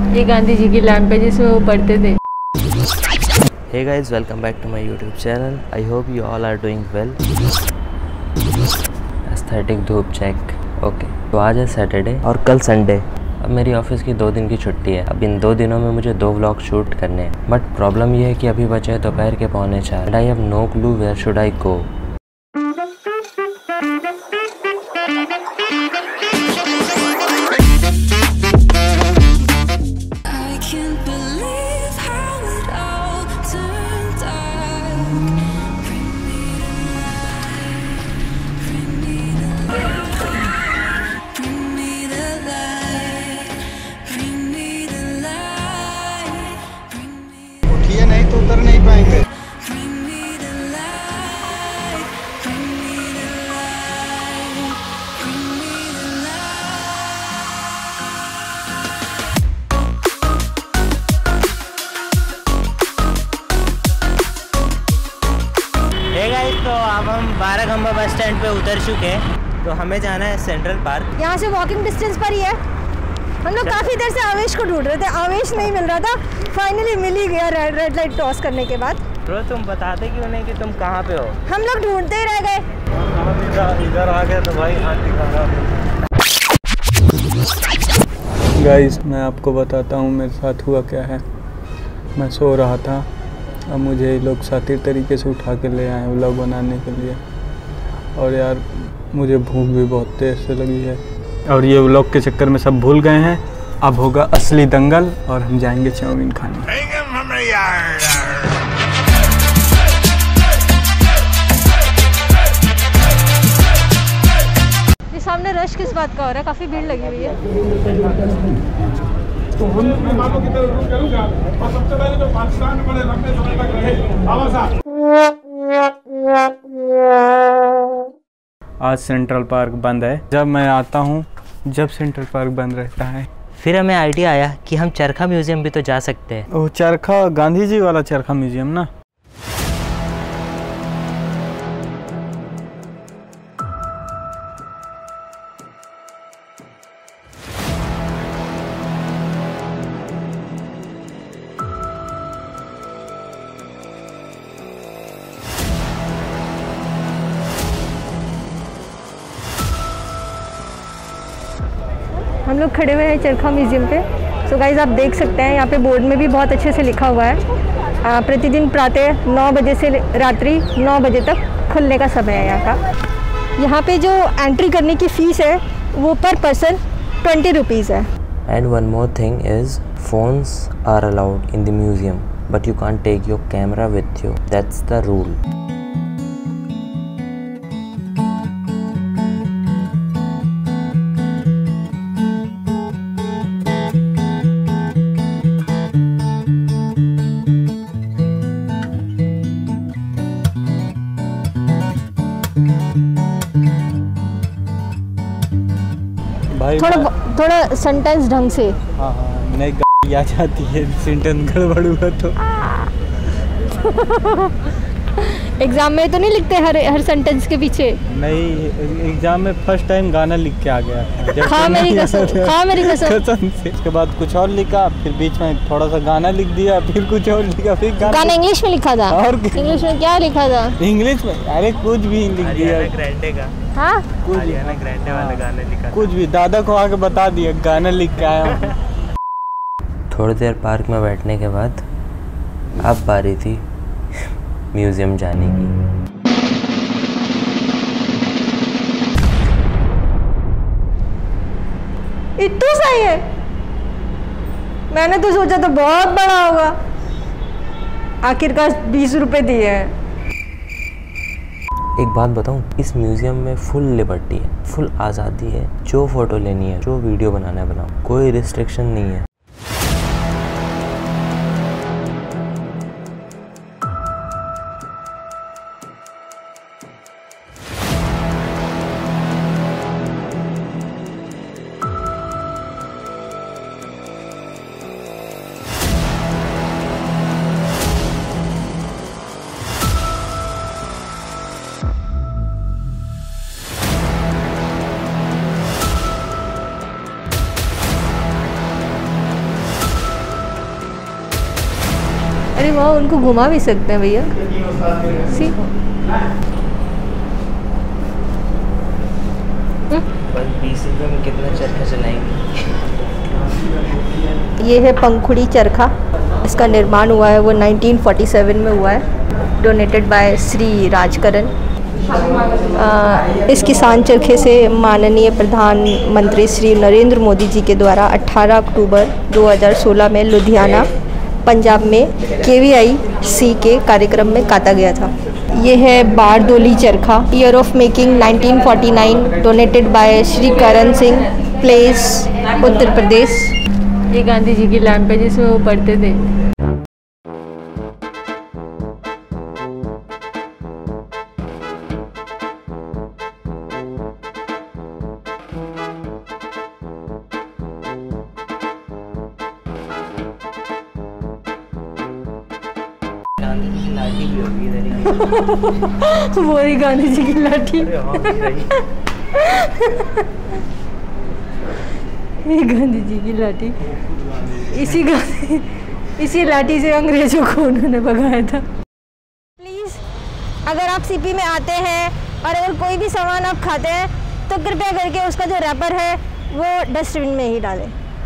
ये गांधी जी की लैंप है जिसमें वो पढ़ते थे। Hey guys, welcome back to my YouTube channel. I hope you all are doing well. Aesthetic धूप चेक। ओके, तो आज है सैटरडे और कल संडे। अब मेरी ऑफिस की 2 दिन की छुट्टी है। अब इन 2 दिनों में मुझे 2 व्लॉग शूट करने हैं। बट प्रॉब्लम ये है कि अभी बचे हैं दोपहर के 3:45 and I have no clue where should I go. नहीं तो उतर नहीं पाएंगे। तो अब हम 12 खंबा बस स्टैंड पे उतर चुके हैं। तो हमें जाना है सेंट्रल पार्क। यहाँ से वॉकिंग डिस्टेंस पर ही है। हम लोग काफ़ी देर से आवेश को ढूंढ रहे थे, आवेश नहीं मिल रहा था। फाइनली मिल ही गया रेड लाइट क्रॉस करने के बाद। तो तुम बताते क्यों नहीं कि तुम कहाँ पे हो? हम लोग ढूंढते ही रह गए। इधर आ गया तो भाई हाथ दिखा रहा। गाइस, मैं आपको बताता हूँ मेरे साथ हुआ क्या है। मैं सो रहा था, अब मुझे ये लोग शातिर तरीके से उठा के ले आए व्लॉग बनाने के लिए। और यार मुझे भूख भी बहुत तेज़ से लगी है और ये व्लॉग के चक्कर में सब भूल गए हैं। अब होगा असली दंगल और हम जाएंगे चाउमीन खाने। ये सामने रश किस बात का हो रहा है? काफ़ी भीड़ लगी हुई है। तो हम मेहमानों की तरफ रुक करूँगा और सबसे पहले जो पाकिस्तान में बड़े लंबे समय तक रहे आवाज़। आज सेंट्रल पार्क बंद है। जब मैं आता हूँ जब सेंट्रल पार्क बंद रहता है। फिर हमें आइडिया आया कि हम चरखा म्यूजियम भी तो जा सकते हैं। वो चरखा गांधी जी वाला चरखा म्यूजियम ना। हम लोग खड़े हुए हैं चरखा म्यूजियम पे। सो गाइज आप देख सकते हैं यहाँ पे बोर्ड में भी बहुत अच्छे से लिखा हुआ है प्रतिदिन प्रातः 9 बजे से रात्रि 9 बजे तक खुलने का समय है यहाँ का। यहाँ पे जो एंट्री करने की फ़ीस है वो पर पर्सन 20 रुपीज़ है। And one more thing is phones are allowed in the museum but you can't take your camera with you, that's the rule. भाई थोड़ा सेंटेंस ढंग से। हाँ हाँ, नहीं आ जाती है सेंटेंस गड़बड़ हुआ तो। एग्जाम में तो नहीं लिखते हर सेंटेंस के पीछे? नहीं, एग्जाम में फर्स्ट टाइम गाना लिख के आ गया। खा मेरी कसम, खा मेरी कसम से। उसके बाद कुछ और लिखा, फिर बीच में थोड़ा सा गाना लिख दिया, फिर कुछ और लिखा, फिर गाना इंग्लिश में लिखा था। और इंग्लिश में क्या लिखा था? इंग्लिश में अरे कुछ भी लिख दिया। ग्रैंडे का, हाँ कुछ ग्रैंडे वाला गाना लिखा, कुछ भी दादा को आके बता दिया गाना लिख के आया हूँ। थोड़ी देर पार्क में बैठने के बाद अब बारी थी म्यूजियम जाने की। इतना सही है? मैंने तो सोचा था बहुत बड़ा होगा। आखिरकार 20 रुपए दिए हैं। एक बात बताऊं, इस म्यूजियम में फुल लिबर्टी है, फुल आज़ादी है। जो फोटो लेनी है, जो वीडियो बनाना है बनाओ, कोई रिस्ट्रिक्शन नहीं है। अरे वाह, उनको घुमा भी सकते हैं भैया। सी पर 20 रुपये में कितना चरखा चलाएंगे? ये है पंखुड़ी चरखा। इसका निर्माण हुआ है वो 1947 में हुआ है, डोनेटेड बाय श्री राजकरण। इस किसान चरखे से माननीय प्रधानमंत्री श्री नरेंद्र मोदी जी के द्वारा 18 अक्टूबर 2016 में लुधियाना, पंजाब में KVIC के कार्यक्रम में काता गया था। ये है Bardoli charkha, year of making 1949, donated by Shri Karan Singh, place Uttar Pradesh. ये गांधी जी की लैंप है जिसमें वो पढ़ते थे। गांधी जी की लाठी भी होगी इधर ही। वो ही गांधी जी की लाठी। ये गांधी जी की लाठी, इसी लाठी से अंग्रेजों को उन्होंने भगाया था। प्लीज़, अगर आप CP में आते हैं और अगर कोई भी सामान आप खाते हैं तो कृपया करके उसका जो रैपर है वो डस्टबिन में ही डालें।